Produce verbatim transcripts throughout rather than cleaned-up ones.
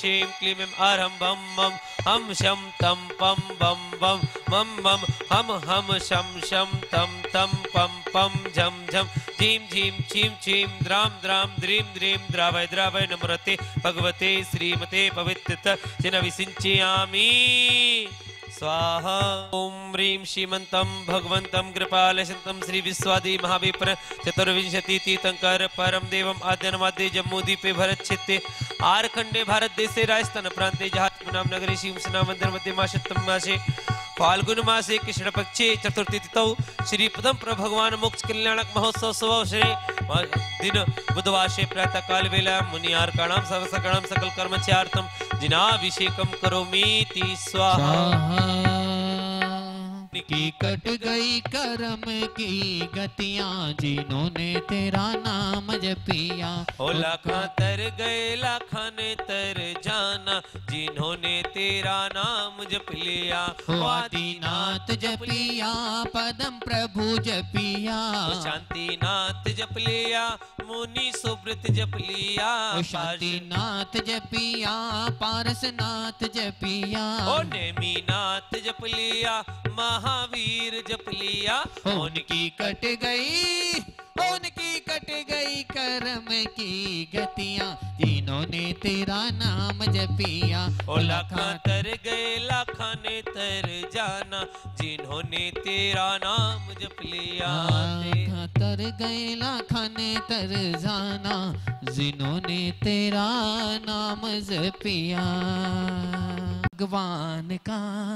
श्रीं क्लीं ऐं आरं बम बम हम शम तम पम बम बम मम मम हम हम शम शम तम तम पम पम झम झम झीं झीं छीं छीं द्रां द्रां द्रीं द्रीं द्रावय द्रावय नमोते भगवते श्रीमते पवित्रत चिन्नविसिंचयामि स्वाहा। ओम ह्रीं श्रीमन्तं भगवन्तं कृपालशन्तं श्री विश्वादि महाविप्र चतुर्विंशति तीर्थंकर परम देवम आद्यनमाद्य जम्मूद्वीपे भरतक्षेत्रे आरखंडे भारत देशे राजस्थान प्रांते जहाजपुनाम नगरे शिवसेना मंदिर मध्य मासोत्तम मासे फाल्गुन मासे कृष्ण पक्षे चतुर्थी तिथौ श्री पदम भगवान मोक्ष कल्याणक महोत्सव शुभे दिन बुधवार से प्रातः काल वेला मुनियार्काणां सर्वसकाणां सकल कर्मचार्थम जिनाभिषेकम करोमीति स्वाहा। की कट गई करम की गतियां जिन्होंने तेरा नाम जपिया। ओ लाखा तर गए लाखा ने तर जाना जिन्होंने तेरा नाम जप लिया। ओ आदिनाथ जपिया पदम प्रभु जपिया। ओ शांतिनाथ जप लिया मुनि सुब्रत जप लिया। ओ शांतिनाथ जपिया पारसनाथ जपिया। ओ नेमीनाथ जप लिया महावीर जप लिया। उनकी कट गई उनकी कट गई कर्म की गतियां जिन्होंने तेरा नाम जपिया। ओ लाखा तर गए लाखा ने तर जाना जिन्होंने तेरा नाम जप लिया। लाखा तर गए लाखा ने तर जाना जिन्होंने तेरा नाम जपिया। भगवान का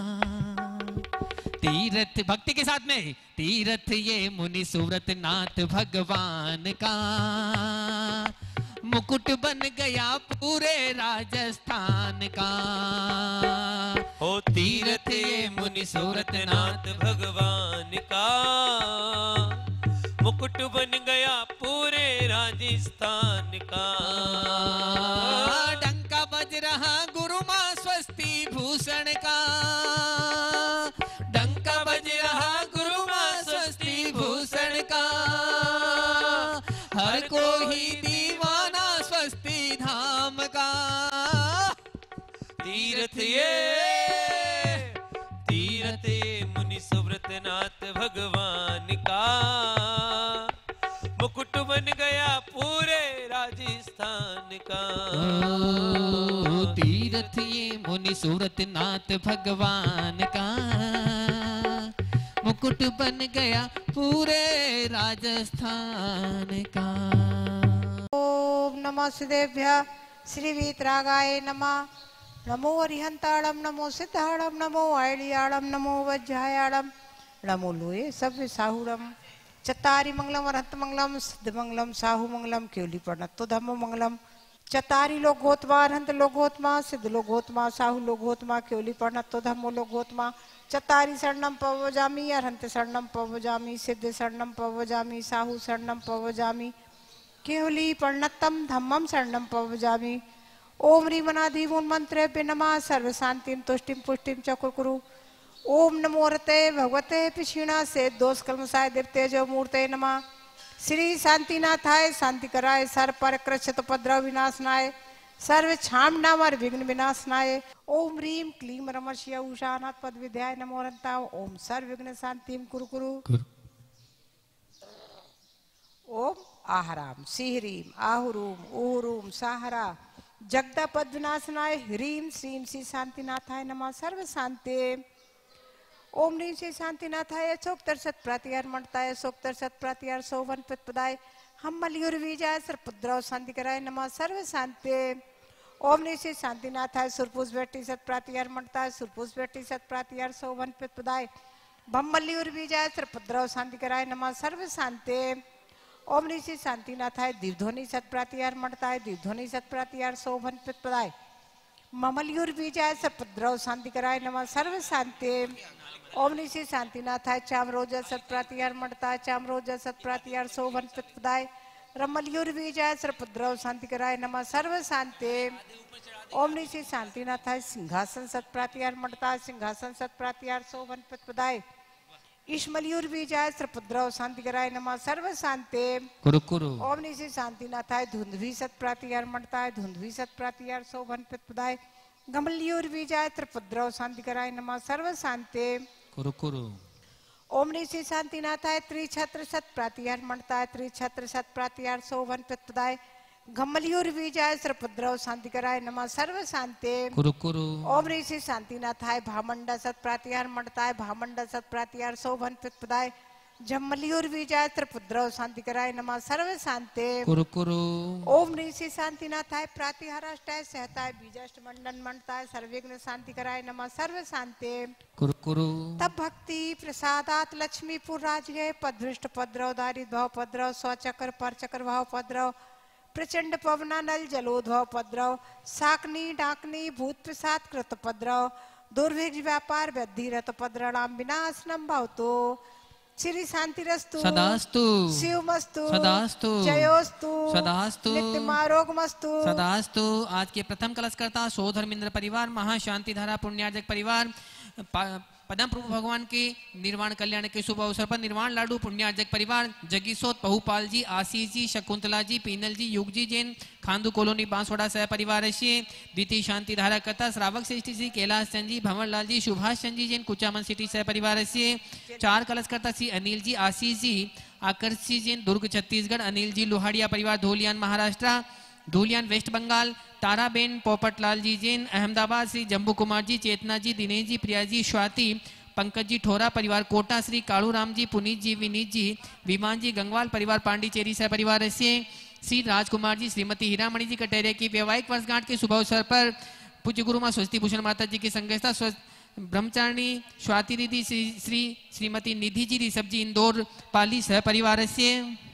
तीरथ भक्ति के साथ में तीरथ ये मुनि सुव्रत नाथ भगवान का मुकुट बन गया पूरे राजस्थान का। हो तीरथ ये मुनि सुव्रत नाथ भगवान का मुकुट बन गया पूरे राजस्थान का। डंका बज रहा गुरु मां स्वस्ति भूषण का। डंका बज रहा गुरु मां स्वस्ति भूषण का। हर को ही दीवाना स्वस्ति धाम का। तीरथ ये तीरथ ये मुनि सुव्रत नाथ भगवान का मुकुट बन गया पूरे राजस्थान का। तीरथ ये मुनि सुव्रत नाथ भगवान का मुकुट बन गया पूरे राजस्थान का। ओम नमः सिद्धेभ्यः श्री वीतरागाय नमः। नमो अरिहंताणम नमो सिद्धाणम नमो आयलियाणम नमो वज्रायाणम नमो लोये सव्य साहुणम चतारी मंगलम अरहत मंगलम सिद्ध मंगलम साहु मंगलम केवली प्रणत्तो धम्मो मंगलम। चतारी लोग गोतमा अरहंत लोग गोतमा सिद्ध लोग गोतमा साहु लोग गोतमा केवली प्रणत्तो धम्मो लोग गोतमा। चतारी शरणम पवजामी अरहंत शरणम पवजामी सिद्ध शरणम पवजामी साहु शरणम पवजामी केवली प्रणत्तम धम्मम शरणम पवजामी। ओम ह्रीमनाधिमूल मंत्रे पे नमः सर्व शांतिम तुष्टिम पुष्टिम चकुरकुरु। ओम नमो रते भगवते पिछीणा से दोष कलमसाय देवते जो मूर्ते नमः। श्री शांतिनाथाय शांति कराय सर्व पर कृच्छत उपद्रव विनाशनाय सर्व छामनावर विघ्न विनाशनाय। ओम ह्रीम क्लीम रमश्य उषानाथ पद विद्याय नमो रंता। ओम सर्व विघ्न शांतिम कुरु कुरु। ओम आहराम सिहरीम आहुरूम उहुरूम साहरा जगदा पद विनाशनाय ह्रीम श्रीम श्री शांतिनाथाय नमः सर्व शांति। ओम ह्रीम श्री शांतिनाथाय अशोक तरसत प्रातिहार मंडताय अशोक तरसत प्रातिहार शोभन पदाय हम मलियुर्वीजाय सर्पद्रव शांति कराय नमः सर्व शांति। ओम ह्रीम श्री शांतिनाथाय सुरपुष बेटी सत प्रातिहार मंडताय सुरपुष बेटी सत प्रातिहार शोभन पदाय भम मलियुर्वीजाय सर्पद्रव शांति कराय नमः सर्व शांति। ओम ह्रीम श्री शांतिनाथाय दीर्घध्वनि सत प्रातिहार मंडताय दीर्घध्वनि सत प्रातिहार शोभन पदाय ममलियुर्वीजाय सर्पद्रव शांति कराय नमः सर्व शांति। ओम ह्रीम श्री शांतिनाथाय चामरोज सत प्रातिहार मंडताय चामरोज सत प्रातिहार शोभन पदाय रमलियुर्वीजाय सर्पद्रव शांति कराय नमः सर्व शांति। ओम ह्रीम श्री शांतिनाथाय सिंहासन सत प्रातिहार मंडताय सिंहासन सत प्रातिहार शोभन पदाय ईश्मलियुर्बीजाय श्रपुद्रव शांतिकराय नमः सर्व शांते कुरु कुरु ओम निशि शांति नाथाय धुंधवी सत प्रातिहार मणताय धुंधवी सत प्रातिहार शोभन पितपदाय गमलियुर्बीजाय त्रिपुद्रव शांतिकराय नमः सर्व शांते कुरु कुरु ओम निशि शांति नाथाय त्रिछत्र सत प्रातिहार मणताय त्रिछत्र सत प्रातिहार शोभन पितपदाय गमलियुर्बीजाय श्रपुद्रव शांतिकराय नमः सर्व शांते कुरु कुरु ओम ऋषि शांतिनाथाय भामंड सत प्रातिहार मणताय भामंड सत प्रातिहार शोभन पितपदाय जम्मलियुर्बीजाय त्रिपुद्रव शांतिकराय नमः सर्व शांते कुरु कुरु ओम ऋषि शांतिनाथाय प्रातिहाराष्टाय सहताय बीजाष्ट मंडन मणताय सर्वज्ञ शांतिकराय नमः सर्व शांते कुरु कुरु तब भक्ति प्रसादात लक्ष्मीपुर राज गए पदृष्ट पद्रव दारिद भाव पद्रव स्वचक्र परचक्र भाव पद्रव प्रचंड पवनानल जलोद्भव पद्रव साकनी डाकनी भूत प्रसाद कृत पद्रव दुर्भिक्ष व्यापार वृद्धि रत पद्रणाम विनाशनम भवतो श्री शांतिरस्तु सदास्तु शिवमस्तु सदास्तु जयोस्तु सदास्तु नित्यमारोगमस्तु सदास्तु। आज के प्रथम कलशकर्ता सोधर्मेंद्र परिवार महाशांति धारा पुण्यार्जक परिवार पदम प्रभु भगवान के निर्वाण कल्याण के शुभ अवसर पर निर्वाण लाडू पुण्यार्जक परिवार जगीसोत बहुपाल जी आशीष जी शकुंतला जी पीनल जी युग जी जैन खांदू कॉलोनी बांसवाड़ा सह परिवार से द्वितीय शांति धारा कर्ता श्रावक श्रेष्ठी जी कैलाश चंद जी भंवर लाल जी सुभाष चंद जी जैन कुचामन सिटी सह परिवार से चार कलश कर्ता श्री अनिल जी आशीष जी आकर्ष जी जैन दुर्ग छत्तीसगढ़ अनिल जी लोहाड़िया परिवार धोलियान महाराष्ट्र धूलियान वेस्ट बंगाल ताराबेन पोपटलाल जी जैन अहमदाबाद श्री जम्बू कुमार जी चेतना जी दिनेश जी प्रिया जी स्वाति पंकज जी ठोरा परिवार कोटा श्री कालू राम जी पुनीत जी विनीत जी विमान जी गंगवाल परिवार पांडिचेरी सह परिवार से श्री राजकुमार जी श्रीमती हीरामणि जी कटेरे की वैवाहिक वर्षगांठ के शुभ अवसर पर पूज्य गुरु मां स्वस्ति भूषण माता जी की संगस्था ब्रह्मचारिणी स्वाति दीदी श्री श्री श्रीमती निधि जी ऋषभ जी इंदौर पाली सह परिवार से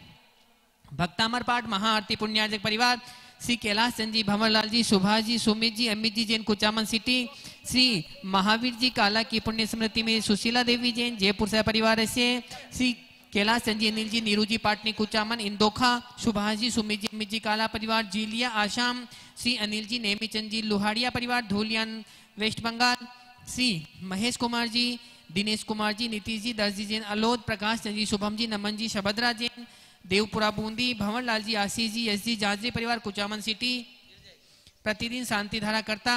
भक्तामर पाठ महाआरती पुण्यार्जक परिवार श्री कैलाश चंद जी भंवरलाल जी सुभाष जी सुमित जी अमित जी जैन कुचामन सिटी श्री महावीर जी काला की पुण्य स्मृति में सुशीला देवी जैन जयपुर सह परिवार से श्री कैलाश चंद जी अनिल जी नीरू जी पाटनी कुचामन इंदोखा सुभाष जी सुमित जी अमित जी काला परिवार जीलिया आसाम श्री अनिल जी नेमी चंद जी लोहाड़िया परिवार धोलियान वेस्ट बंगाल श्री महेश कुमार जी दिनेश कुमार जी नीतीश जी दस जी जैन अलोद प्रकाश चंद जी शुभम जी नमन जी शबद्रा जैन देवपुरा बूंदी भंवर लाल जी आशीष जी एस जी जाजरी परिवार कुचामन सिटी प्रतिदिन शांति धारा करता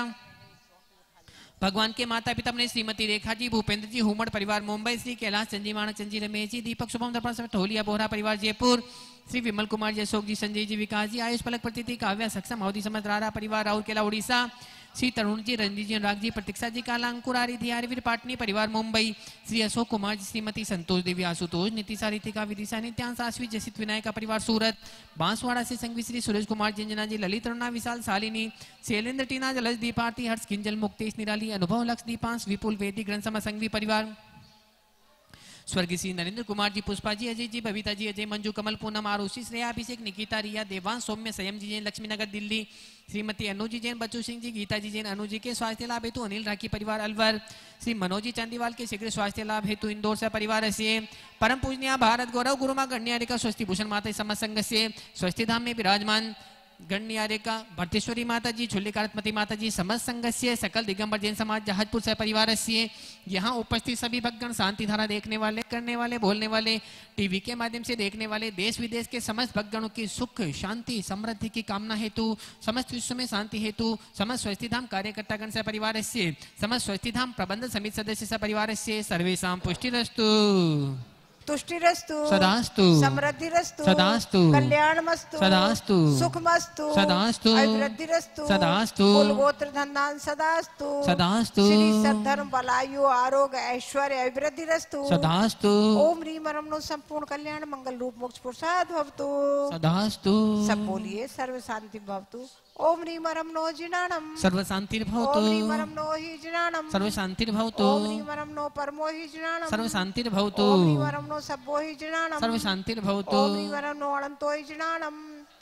भगवान के माता पिता अपने श्रीमती रेखा जी भूपेंद्र जी हुमड़ परिवार मुंबई श्री कैलाश चंद जी माणक चंद जी रमेश जी दीपक शुभम दर्पण समेत होलिया बोहरा परिवार जयपुर श्री विमल कुमार जी अशोक जी संजय जी विकास जी आयुष पलक प्रतीति काव्या सक्षम अवधि समझ रारा परिवार राहुल केला उड़ीसा श्री तरुण जी रंजीत जी अनुराग जी प्रतीक्षा जी काला अंकुर आरिधि आरवीर पाटनी परिवार मुंबई श्री अशोक कुमार जी श्रीमती संतोष देवी आशुतोष नीतिशा रितिका विदिशा नित्यांश आश्वी जसित विनायका परिवार सूरत बांसवाड़ा से संघवी श्री सुरेश कुमार जिंजना जी ललित रुणा विशाल शालिनी शैलेंद्र टीना जलज दीपार्थी हर्ष किंजल मुक्तेश निराली अनुभव लक्ष्य दीपांश विपुल वेदी ग्रंथ समा संघवी परिवार स्वर्गीय श्री नरेंद्र कुमार जी पुष्पा जी अजय जी बबीता जी अजय मंजू कमल पूनम आरुषि श्रेया अभिषेक निकिता रिया देवांश सौम्य संयम जी जैन लक्ष्मीनगर दिल्ली श्रीमती अनु जी जैन बच्चू सिंह जी गीता जी जैन अनु जी के स्वास्थ्य लाभ हेतु अनिल राखी परिवार अलवर श्री मनोज जी चांदीवाल के शीघ्र स्वास्थ्य लाभ हेतु इंदौर से परिवार से परम पूजनीय भारत गौरव गुरुमा गण्य का स्वस्ति भूषण माता समस्त संघ से स्वस्ति धाम में विराजमान गण्य का भरतेश्वरी माता जी झुल्लिकारत्मती माता जी समस्त संघ से सकल दिगंबर जैन समाज जहाजपुर सह परिवार से यहाँ उपस्थित सभी भक्तगण शांति धारा देखने वाले करने वाले बोलने वाले टीवी के माध्यम से देखने वाले देश विदेश के समस्त भक्तगणों की सुख शांति समृद्धि की कामना हेतु समस्त विश्व में शांति हेतु समस्त स्वस्ति धाम कार्यकर्तागण सह परिवार से समस्त स्वस्ति धाम प्रबंधन समिति सदस्य सह परिवार से सर्वेषां पुष्टिरस्तु तुष्टिरस्तु सदास्तु समृद्धिरस्तु सदास्तु कल्याणमस्तु सदास्तु सुखमस्तु सदास्तु अभिवृद्धिरस्तु सदास्तु कुलगोत्र धनधान सदास्तु सदास्तु श्री सद्धर्म बलायु आरोग्य ऐश्वर्य अभिवृद्धिरस्तु सदास्तु ओम ह्रीम रमणो संपूर्ण कल्याण मंगल रूप मोक्ष पुरुषार्थ भवतु सदास्तु सब बोलिए सर्व शांति भवतु ओम ह्रीम रमणो जिनाणम सर्व शांतिर्भवतु ओम ह्रीम रमणो हि जिनाणम सर्व शांतिर्भवतु ओम ह्रीम रमणो परमो हि जिनाणम सर्व शांतिर्भवतु ओम ह्रीम रमणो सब्बो हि जिनाणम सर्व शांतिर्भवतु ओम ह्रीम रमणो अनंतो हि जिनाणम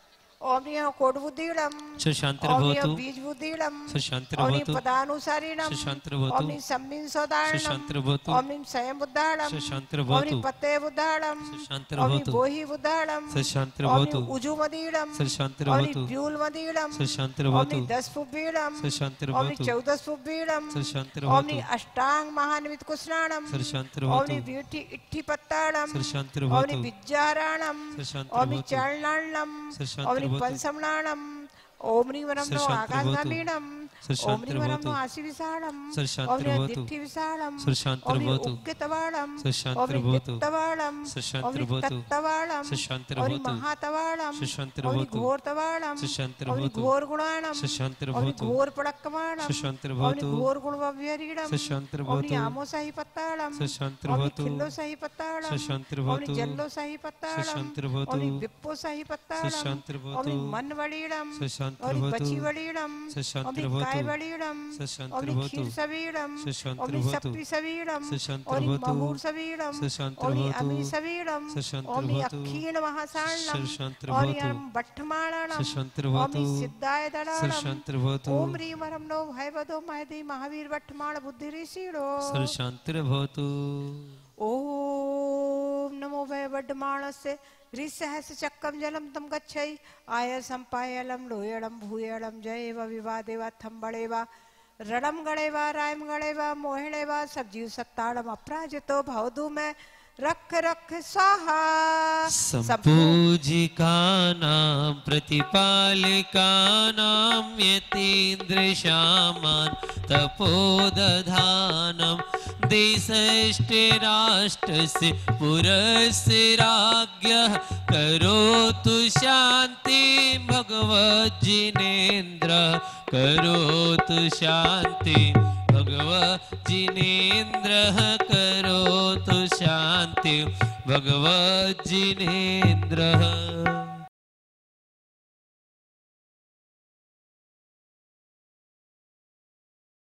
ओमनियो कोड बुद्धिडम शांतिर्भवतु बीज बुद्धिडम शांतिर्भवतु पदानुसारिणम शांतिर्भवतु ओमनि सम्मिन सोदारणम शांतिर्भवतु ओमनि स्वयं बुद्धाडम शांतिर्भवतु पते बुद्धाडम शांतिर्भवतु बोहि बुद्धाडम शांतिर्भवतु उजु मदीडम शांतिर्भवतु ब्यूल मदीडम शांतिर्भवतु दस फुब्बीडम शांतिर्भवतु चौदह फुब्बीडम शांतिर्भवतु अष्टांग महानिमित कुस्नाणम शांतिर्भवतु इट्ठी इट्ठी पत्ताडम शांतिर्भवतु विज्जाराणम शांतिर्भवतु चलनाणम शांतिर्भवतु पंचमनाणम ओमनी वरम नो आकाशगामीणम ओमनी वरम नो आशी विशालम ओमनी दिट्ठी विशालम ओमनी उग्गतवालम ओमनी दित्तवालम ओमनी तत्तवालम ओमनी महातवालम ओमनी घोरतवालम ओमनी घोर गुणाणम ओमनी घोर पड़क्कमाणम ओमनी घोर गुणवव्यरीणम ओमनी आमोसाही पत्ताळम ओमनी खिल्लोसाही पत्ताळम ओमनी जल्लोसाही पत्ताळम ओमनी विप्पोसाही पत्ताळम ओमनी मनवळीणम ओमनी बचीवळीणम ओमनी कायवळीणम ओमनी क्षीरसवीणम ओमनी सप्पीसवीणम ओमनी महूरसवीणम ओमनी अमीसवीणम ओमनी अक्षीण महासाणम ओमनी बट्ठमाणम ओमनी सिद्धाय दडाणम ओम ह्रीं वरम नो भयवदो महदी महावीर बट्ठमाण बुद्धि ऋषिणो शांतिर्भवतु ओम नमो भय बड्डमाणस्य ऋसहस चक्कम जलम तम गच्छै आय संपायलम लोयड़म भूयड़म जयेव विवादेवा थंबड़ेवा रड़म गड़ेवा रायम गड़ेवा मोहिणेवा सब जीव सत्ताड़म अपराजितो भवदु में रख रख स्वाहा संपूजिका नाम प्रतिपालिका नाम यतीन्द्र श्यामान तपोदधानम देशष्टे राष्ट्रस्य पुरस्य राज्ञः करोतु शांति भगवज्जिनेन्द्र करोतु शांति भगवज्जिनेन्द्रः करोतु शांति भगवज्जिनेन्द्रः।